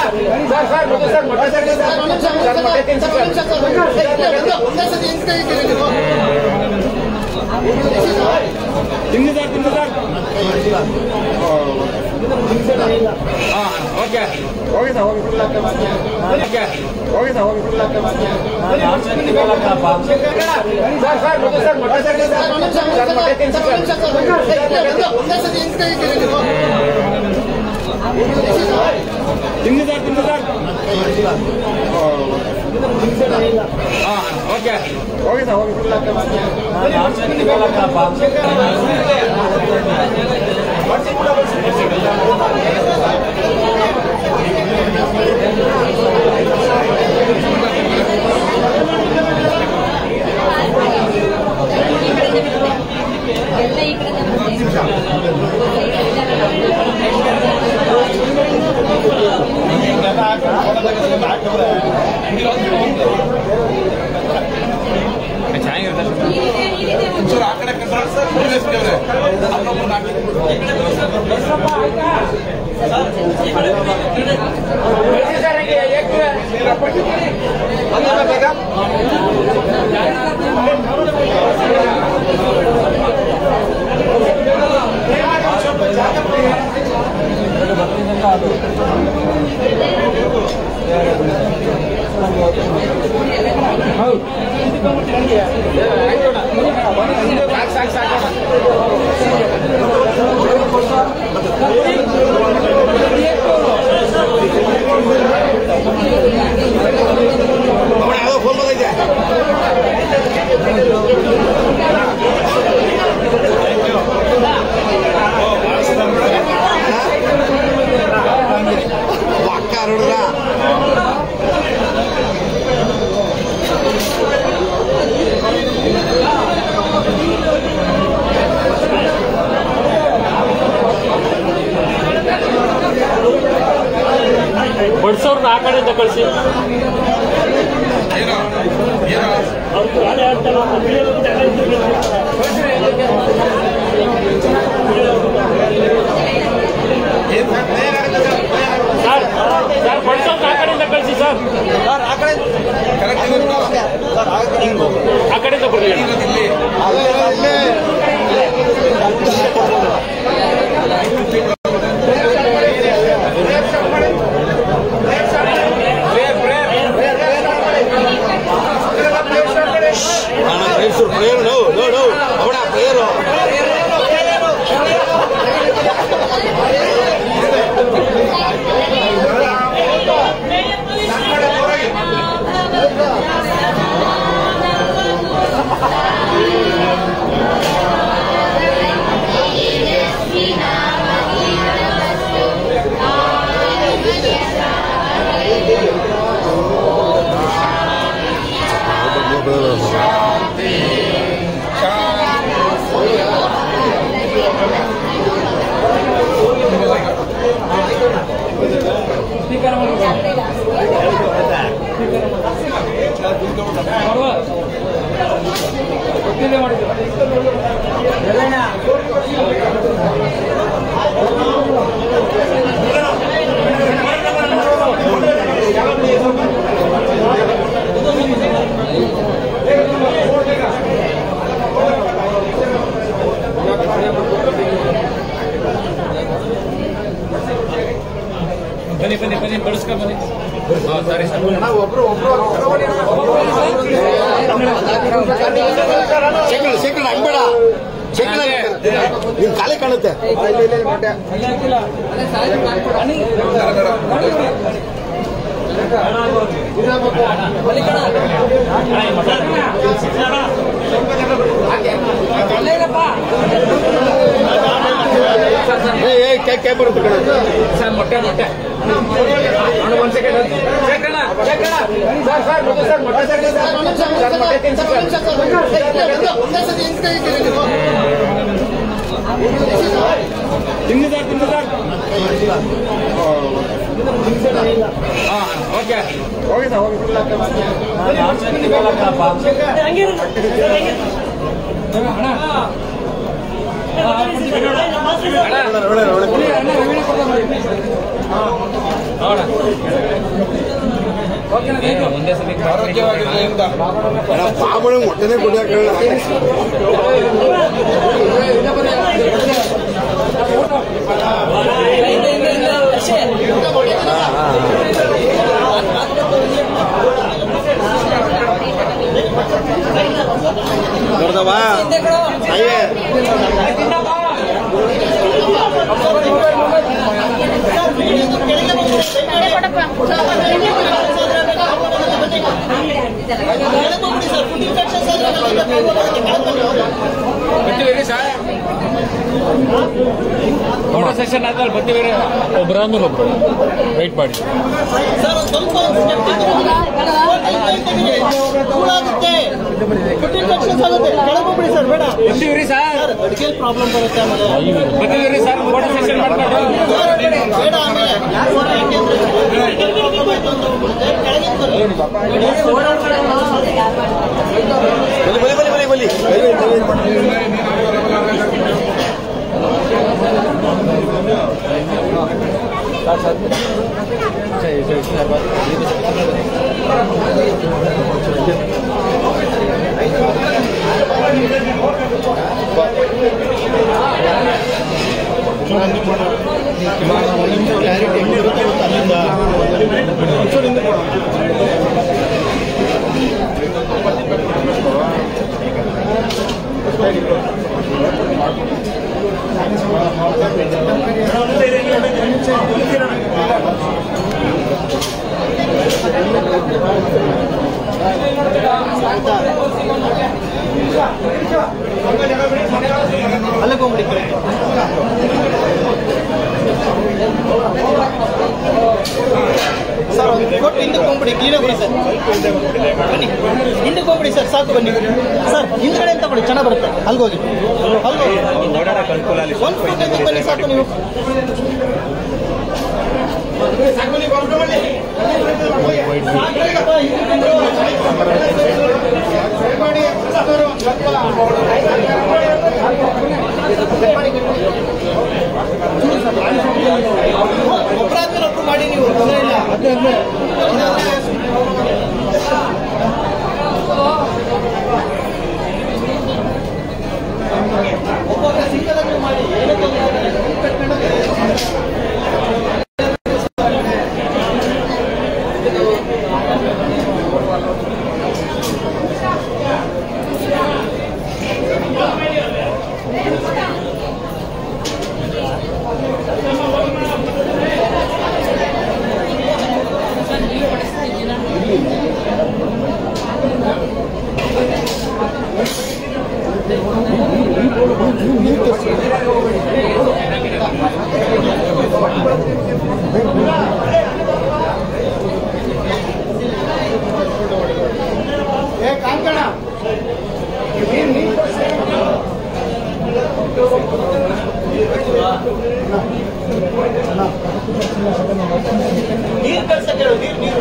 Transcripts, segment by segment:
ಬಡ್ಸೋರ್ನ ಆ ಕಡೆಯಿಂದ ಕಳಿಸಿ. ಸರ್ ಬಡ್ಸೋರ್ನ ಆ ಕಡೆಯಿಂದ ಕಳಿಸಿ ಸರ್. ಆ ಕಡೆಯಿಂದ ಕೊಡಿ. ಬನ್ನಿ ಬನ್ನಿ ಬನ್ನಿ ಬಡಿಸ್ಕೊ ಬನ್ನಿ. ಸರಿ ಸರ್. ಶೇಖರ್ ಹಂಗಬೇಡ, ಶೇಖರ್ ನಿನ್ ಕಾಲೇ ಕಾಣುತ್ತೆ. ಕೈ ಬರುತ್ತೆ ಸರ್. ಮೊಟ್ಟೆ ಮೊಟ್ಟೆ ಒಂದು ಸೆಕೆಂಡ್. ತಿಂದು ಸರ್ ತಿಂದು ಸರ್. ಓಕೆ ಹೋಗಿ ಸರ್ ಹೋಗಿ. ಒಂದೇ ಸಲ ಪಾಮಣ ಮೊಟ್ಟೆನೇ ಕೊಡಕ ನೋಡ್ದವಾ ಅಯ್ಯೇ ಫೋಟೋ ಸೆಷನ್ ಆದ್ಮೇಲೆ ಬರ್ತೀವಿ. ಒಬ್ರು ಆದ್ಮೇಲೆ ಒಬ್ರು ವೆಯ್ಟ್ ಮಾಡಿ. ಬರ್ತೀವಿ ಸರ್, ಪ್ರಾಬ್ಲಮ್ ಬರುತ್ತೆ ಬರ್ತೀವಿ ಸರ್. ಫೋಟೋ ಸೆಷನ್ ಮಾಡ್ಕೊಂಡು ಬಲಿ ಕ್ಲಾರಿಟಿ ಹೆಂಗಿರುತ್ತೆ ಅಲ್ಲಿಂದ ಅಲ್ಲೇ ಹೋಗ್ಬಿಡಿ. ಸರ್ ಕೊಟ್ಟು ಹಿಂದಕ್ಕೆ ಹೋಗ್ಬಿಡಿ, ಕ್ಲೀನಾಗಿ ಬನ್ನಿ ಸರ್. ಬನ್ನಿ ಹಿಂದಕ್ಕೆ ಹೋಗ್ಬಿಡಿ ಸರ್, ಸಾಕು ಬನ್ನಿ ಸರ್. ಹಿಂದ್ಗಡೆ ಅಂತ ಕೊಡಿ, ಚೆನ್ನಾಗಿ ಬರುತ್ತೆ. ಅಲ್ಗೋಗಿ ಒಂದು ಫೋಟೋ ಬನ್ನಿ ಸಾಕು. ನೀವು ಒಬ್ಬರಾದ್ಮೇಲೆ ಒಬ್ರು ಮಾಡಿ, ನೀವು ತೊಂದರೆ ಇಲ್ಲ. ಒಬ್ಬೊಬ್ಬರ ಸಿಂಗಲ್ ಮಾಡಿ, ಏನೋ ನೀರು ಕಳ್ಸಕ್ಕೆ ಹೇಳು. ನೀರು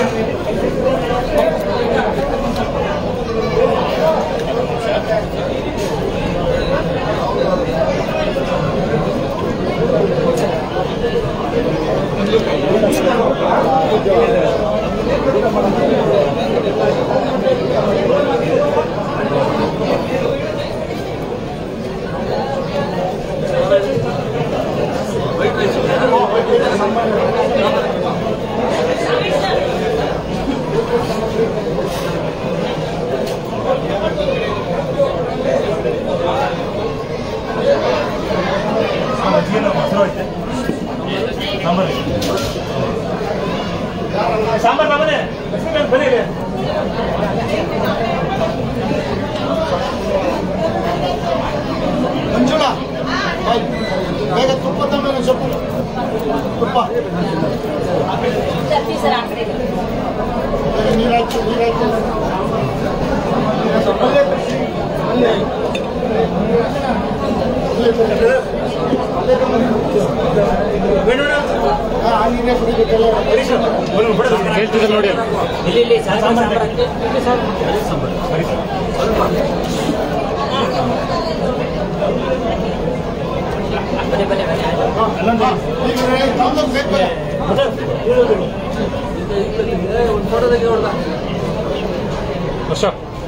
ಸಾಂಬಾರ್ ಬಾಬನೇ ಬನ್ನಿ. ಮಂಜುಳ ಬೇಗ ತುಪ್ಪ ತಗೊಂಡು ಸೊಪ್ಪು ತುಪ್ಪ ನೀರಾಯ್ತು ನೀರಾಯ್ತು. ನೀರೇ ಕುಡಿಬೇಕಲ್ಲ ಹೇಳ್ತಿದ್ದೆ ನೋಡಿ. ಇಲ್ಲಿ ಸಾಂಬಾರ್ ವರ್ಷ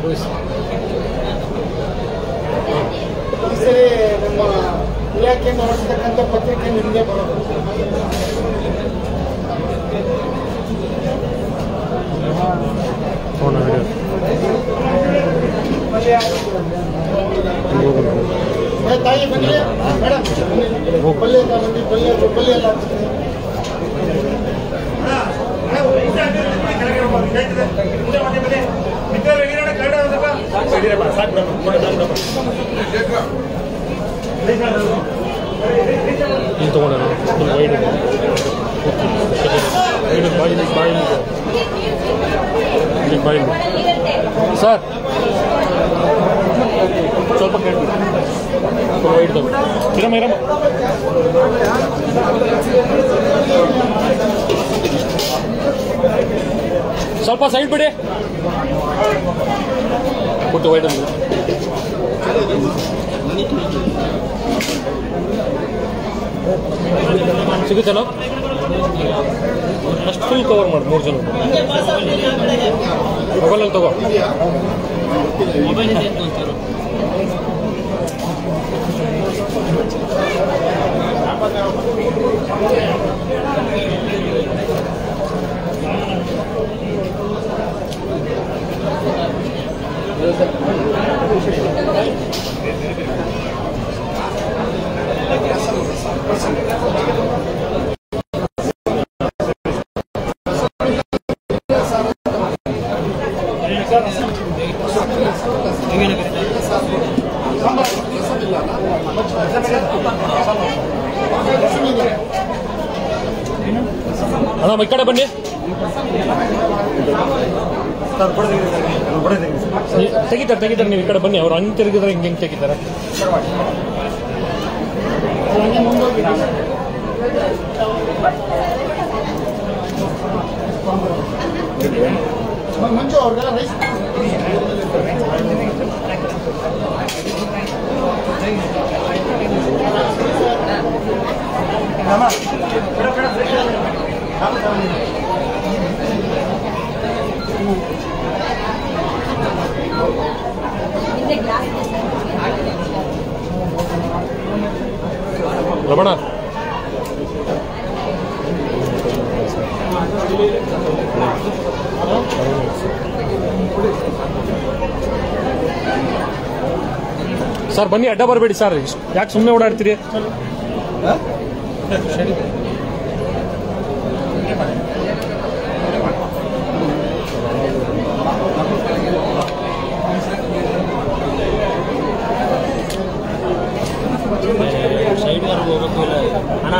ಈ ಸರಿ ನಮ್ಮ ಇಲಾಖೆಯನ್ನು ಹೊರತಕ್ಕಂಥ ಪತ್ರಿಕೆ ನಿಮಗೆ ಬರೋದು. ತಾಯಿ ಬನ್ನಿ ಮೇಡಮ್, ಪಲ್ಯ ಬನ್ನಿ, ಪಲ್ಯ ಎಲ್ಲ ನೀನು ತೊಗೊಂಡ ವೈಡ್ ಬಾಯಿ ಸರ್ ಸ್ವಲ್ಪ ಕೇಳ್ಬಿಟ್ಟು ವೈಡ್ ತಗೋ ಇರಮ್ಮ ಸ್ವಲ್ಪ ಸೈಡ್ ಬಿಡಿ ಕೊಟ್ಟು ವೈಡ್ ಸಿಗುತ್ತಲ್ಲ ಅಷ್ಟು ಫುಲ್ ಕವರ್ ಮಾಡಿ 3 ಜನ ಮೊಬೈಲಲ್ಲಿ ತಗೋ ಅಣ್ಣ ಈ ಕಡೆ ಬನ್ನಿ ತೆಗಿತಾರೆ ನೀವು ಈ ಕಡೆ ಬನ್ನಿ ಅವ್ರು ಹಂಗೆ ತಿರುಗಿದ್ರೆ ಹಿಂಗೆ ತೆಗಿತಾರೆ ಮಂಜು ಅವ್ರಿಗೆಲ್ಲ ರೈಸ್ ರಮಣ ಸರ್ ಬನ್ನಿ ಅಡ್ಡ ಬರಬೇಡಿ ಸರ್ ಯಾಕೆ ಸುಮ್ಮನೆ ಓಡಾಡ್ತೀರಿ ಸೈಡ್ವರೆಗೂ ಹೋಗೋಕ್ಕೂ ಇಲ್ಲ ಅಣ್ಣ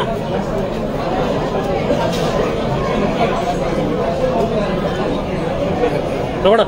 ರಮಣ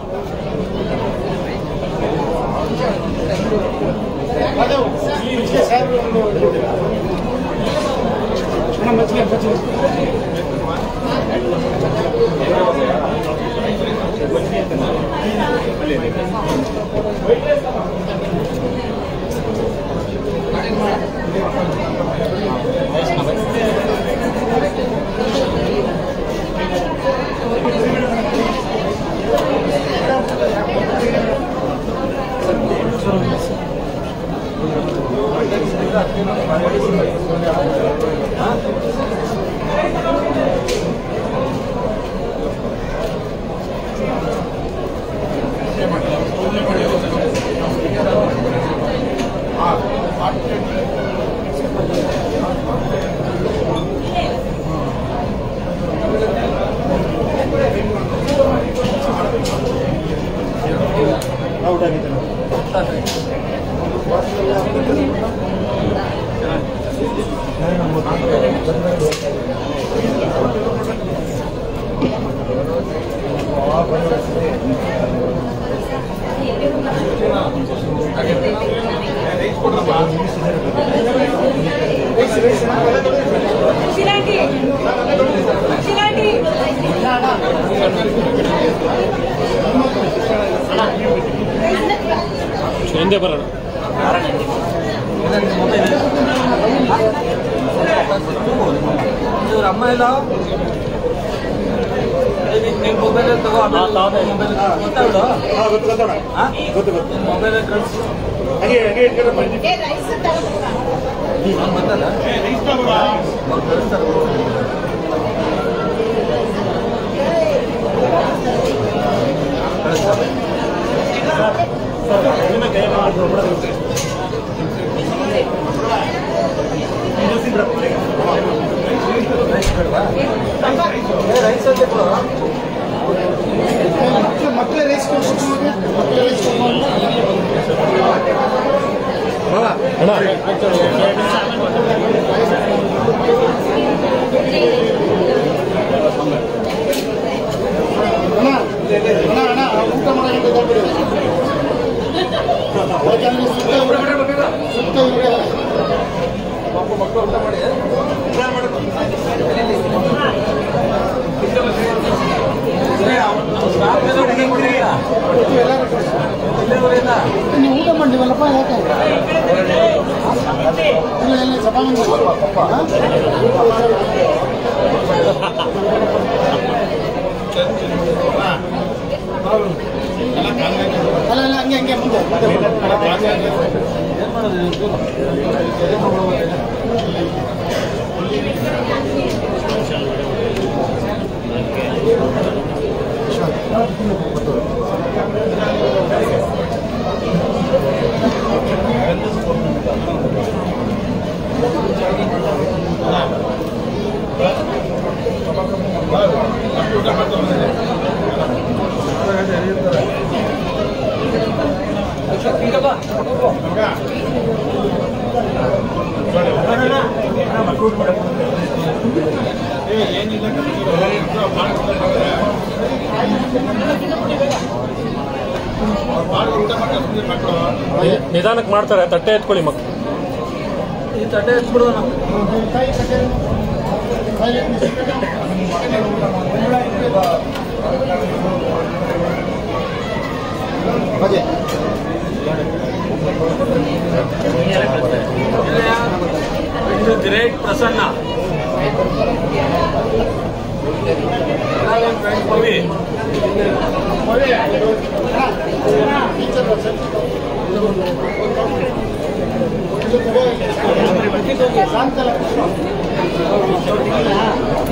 ಹಿಂದೆ ಬರೋಣ ಇವ್ರ ಅಮ್ಮ ಇಲ್ಲ ಮೊಬೈಲ್ ತಗೋ ಮೊಬೈಲ್ ಗೊತ್ತಾವಿಡು ಗೊತ್ತು ಮೊಬೈಲ್ ಕಳಿಸಿ ಹಾಗೆ ಇಟ್ಕೊಂಡು ಗೊತ್ತಲ್ಲ ಅವ್ರು ಕಳಿಸ್ತಾರೆ ರೈಸ್ ಅಂತ ಮಕ್ಕಳೇ ರೈಸ್ ಮಕ್ಕಳೇ ರೈಸ್ ಅಣ್ಣ ಊಟ ಮಾಡೋದು ಸುತ್ತ ಮಕ್ಕಳು ಊಟ ಮಾಡಿ ನೀವು ಊಟ ಮಾಡಿವಲ್ಲಪ್ಪ ಯಾಕೆ ಎಲ್ಲ ಸಭಾಂಗಣ ಅಲ್ಲ ಅಲ್ಲ ಹಂಗೆ ಹಂಗೆ ಮುಂದೆ ಏನ್ ಮಾಡೋದು ನಿಧಾನಕ್ಕೆ ಮಾಡ್ತಾರೆ, ತಟ್ಟೆ ಎತ್ಕೊಳ್ಳಿ ಮಕ್ಕಳು. ಈ ತಟ್ಟೆ ಎತ್ಬಿಡೋಣ. ಗ್ರೇಟ್ ಪ್ರಸನ್ನ ಶಾಂತಲ